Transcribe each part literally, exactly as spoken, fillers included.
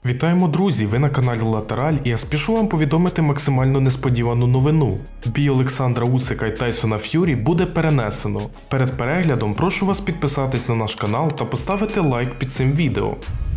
Вітаємо, друзі! Ви на каналі Латераль, і я спішу вам повідомити максимально несподівану новину. Бій Олександра Усика і Тайсона Ф'юрі буде перенесено. Перед переглядом прошу вас підписатись на наш канал та поставити лайк під цим відео.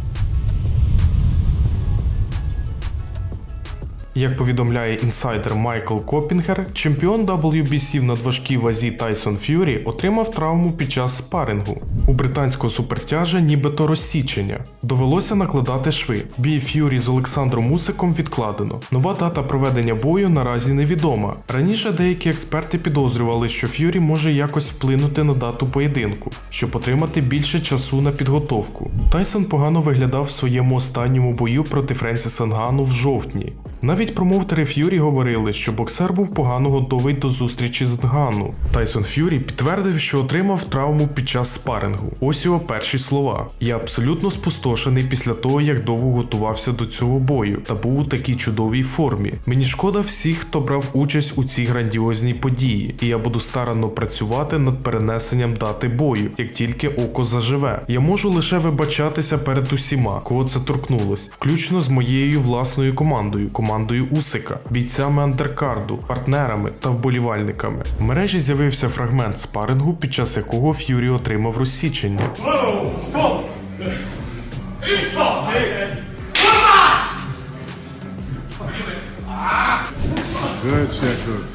Як повідомляє інсайдер Майкл Копінгер, чемпіон дабл ю бі сі в надважкій вазі Тайсон Ф'юрі отримав травму під час спарингу. У британського супертяжа нібито розсічення. Довелося накладати шви. Бій Ф'юрі з Олександром Усиком відкладено. Нова дата проведення бою наразі невідома. Раніше деякі експерти підозрювали, що Ф'юрі може якось вплинути на дату поєдинку, щоб отримати більше часу на підготовку. Тайсон погано виглядав в своєму останньому бою проти Френсіса Нгану в жовтні. Навіть промоутери Ф'юрі говорили, що боксер був погано готовий до зустрічі з Нгану. Тайсон Ф'юрі підтвердив, що отримав травму під час спарингу. Ось його перші слова. «Я абсолютно спустошений після того, як довго готувався до цього бою та був у такій чудовій формі. Мені шкода всіх, хто брав участь у цій грандіозній події, і я буду старанно працювати над перенесенням дати бою, як тільки око заживе. Я можу лише вибачатися перед усіма, кого це торкнулось, включно з моєю власною командою, командою Усика, бійцями андеркарду, партнерами та вболівальниками». В мережі з'явився фрагмент спарингу, під час якого Ф'юрі отримав розсічення. Good shit, good.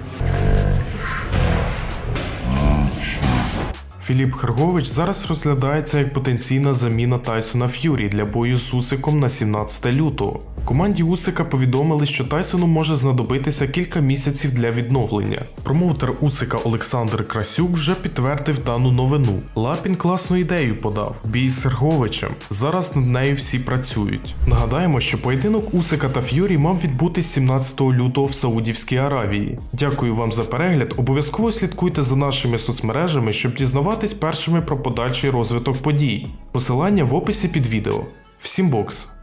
Філіп Хргович зараз розглядається як потенційна заміна Тайсона Ф'юрі для бою з Усиком на сімнадцяте лютого. Команді Усика повідомили, що Тайсону може знадобитися кілька місяців для відновлення. Промоутер Усика Олександр Красюк вже підтвердив дану новину. Лапін класну ідею подав – бій з Хрговичем. Зараз над нею всі працюють. Нагадаємо, що поєдинок Усика та Ф'юрі мав відбутись сімнадцятого лютого в Саудівській Аравії. Дякую вам за перегляд, обов'язково слідкуйте за нашими соцмережами, щоб дізнаватись першими про подальший розвиток подій. Посилання в описі під відео. Всім бокс!